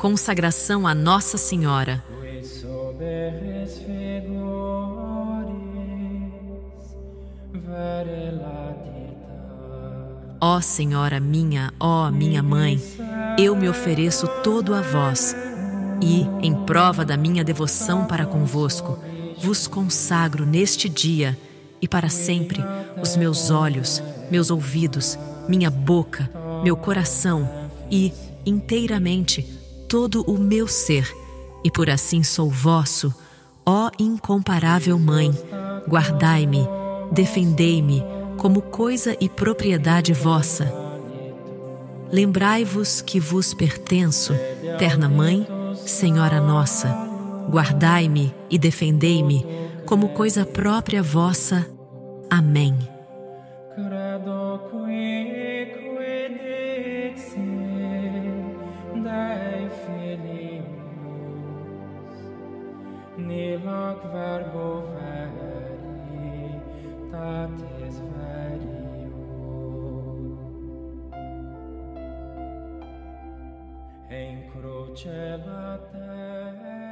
Consagração a Nossa Senhora. Ó Senhora minha, ó minha Mãe, eu me ofereço todo a vós e, em prova da minha devoção para convosco, vos consagro neste dia e para sempre os meus olhos, meus ouvidos, minha boca, meu coração e, inteiramente, todo o meu ser, e por assim sou vosso, ó incomparável Mãe, guardai-me, defendei-me como coisa e propriedade vossa. Lembrai-vos que vos pertenço, terna Mãe, Senhora nossa, guardai-me e defendei-me como coisa própria vossa. Amém. In croce la terra